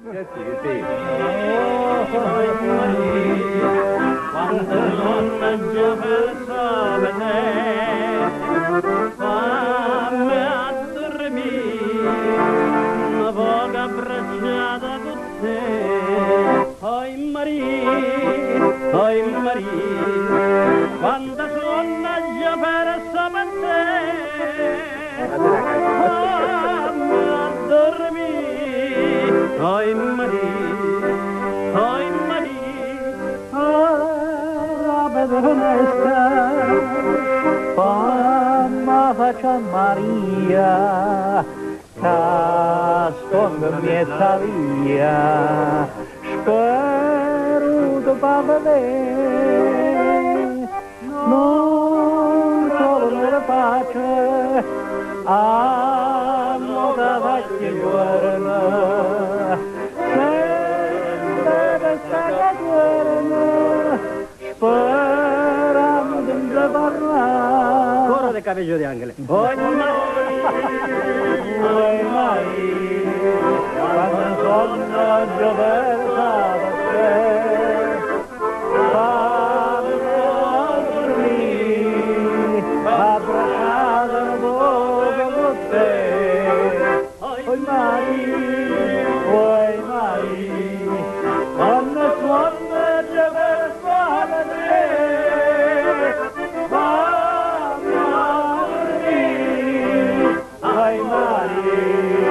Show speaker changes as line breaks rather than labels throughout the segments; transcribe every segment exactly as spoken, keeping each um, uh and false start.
Che sì, sì.
Quando donna già pensava te, fammi a dormire, una poca abbracciata con te. Oi Maria, oi Maria, quando donna già pensava te, fammi a dormire, oi Maria, oi Maria, onesta, famma faccia Maria, castonda mietta via, spero tu va vedere, non solo nella pace, hanno da vecchie giorni, sempre questa caterna, sperando di parlare.
Coro del capello di Angele.
Oi Maria, oi Maria, quando sono gioversa da te, fammi dormire, abbracciata un poco con te. Oi Maria, oi Maria, quando sono gioversa da te, fammi dormire, oi Maria,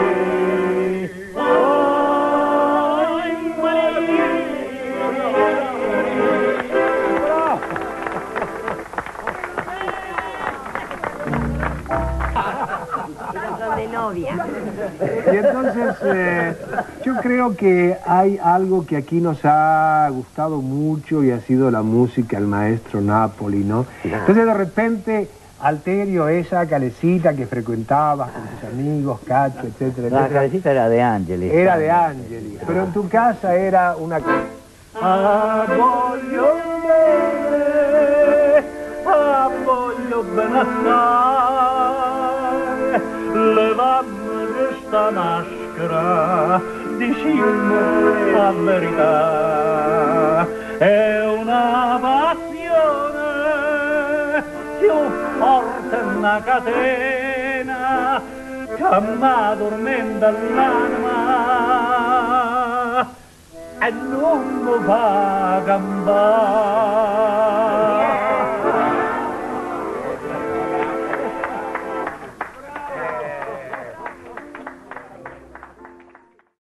oi Maria.
De novia.
Y entonces eh, yo creo que hay algo que aquí nos ha gustado mucho y ha sido la música, el maestro Napoli, ¿no? Entonces de repente Alterio, esa calecita que frecuentabas con tus amigos, Cacho, etcétera,
La
etcétera,
calecita era de Angeli.
era de Angeli, pero en tu casa era una...
Ah, voglio bene, ah, voglio bene assai, levammi questa maschera, dicimmi la verità, è una passione più forte una catena che mi addormenta l'anima e non mi fa campare.